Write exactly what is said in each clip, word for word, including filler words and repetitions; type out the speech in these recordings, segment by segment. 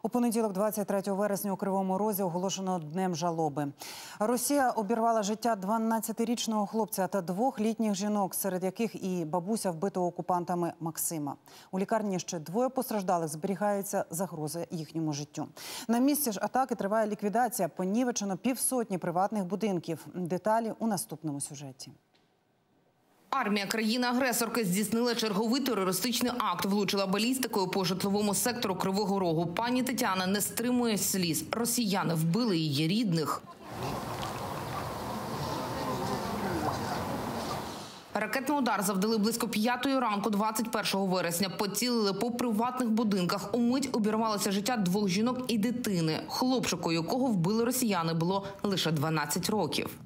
У понеділок, двадцять третього вересня, у Кривому Розі оголошено Днем жалоби. Росія обірвала життя дванадцятирічного хлопця та двох літніх жінок, серед яких і бабуся вбитого окупантами Максима. У лікарні ще двоє постраждалих, зберігається загроза їхньому життю. На місці ж атаки триває ліквідація. Понівечено півсотні приватних будинків. Деталі у наступному сюжеті. Армія країни-агресорки здійснила черговий терористичний акт. Влучила балістикою по житловому сектору Кривого Рогу. Пані Тетяна не стримує сліз. Росіяни вбили її рідних. Ракетний удар завдали близько п'ятої ранку двадцять першого вересня. Поцілили по приватних будинках. Умить обірвалося життя двох жінок і дитини. Хлопчику, якого вбили росіяни, було лише дванадцять років.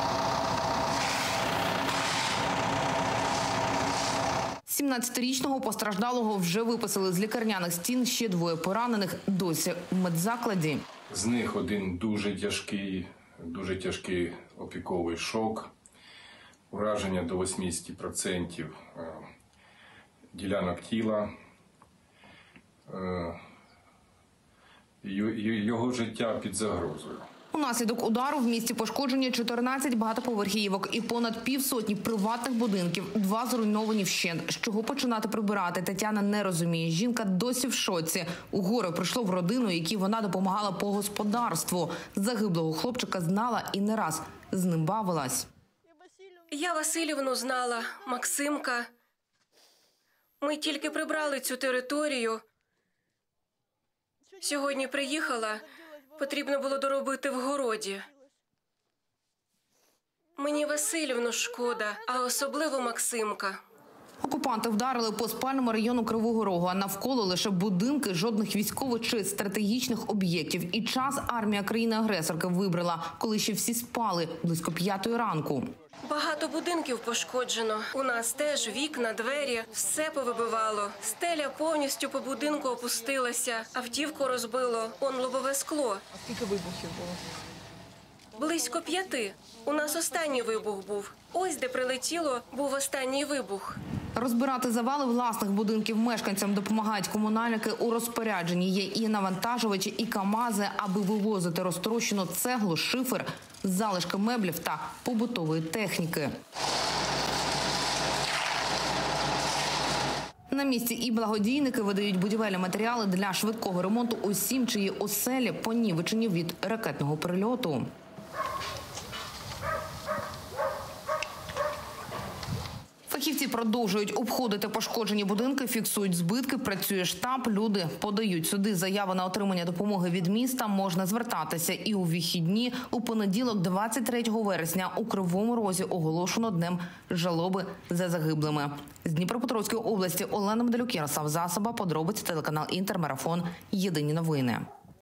сімнадцятирічного постраждалого вже виписали з лікарняних стін, ще двоє поранених досі в медзакладі. З них один дуже тяжкий, дуже тяжкий опіковий шок, ураження до вісімдесят відсотків ділянок тіла, його життя під загрозою. Унаслідок удару в місті пошкоджені чотирнадцять багатоповерхівок і понад півсотні приватних будинків, два зруйновані вщент. З чого починати прибирати, Тетяна не розуміє. Жінка досі в шоці. У горе прийшло в родину, якій вона допомагала по господарству. Загиблого хлопчика знала і не раз з ним бавилась. Я Василівну знала, Максимка. Ми тільки прибрали цю територію. Сьогодні приїхала. Потрібно було доробити в городі. Мені Василівну шкода, а особливо Максимка. Окупанти вдарили по спальному району Кривого Рогу, а навколо лише будинки, жодних військових чи стратегічних об'єктів. І час армія країни-агресорки вибрала, коли ще всі спали, близько п'ятої ранку. Багато будинків пошкоджено. У нас теж вікна, двері, все повибивало. Стеля повністю по будинку опустилася, автівку розбило, он лобове скло. А скільки вибухів було? Близько п'яти. У нас останній вибух був. Ось де прилетіло, був останній вибух. Розбирати завали власних будинків мешканцям допомагають комунальники. У розпорядженні є і навантажувачі, і КАМАЗи, аби вивозити розтрощену цеглу, шифер, залишки меблів та побутової техніки. На місці і благодійники видають будівельні матеріали для швидкого ремонту усім, чиї оселі понівечені від ракетного прильоту. Фахівці продовжують обходити пошкоджені будинки, фіксують збитки, працює штаб, люди подають сюди заяви на отримання допомоги від міста. Можна звертатися і у вихідні. У понеділок, двадцять третього вересня, у Кривому Розі оголошено Днем жалоби за загиблими. З Дніпропетровської області Олена Медалюк, Ярослав Засоба, подробиці, телеканал Інтер, Марафон, Єдині новини.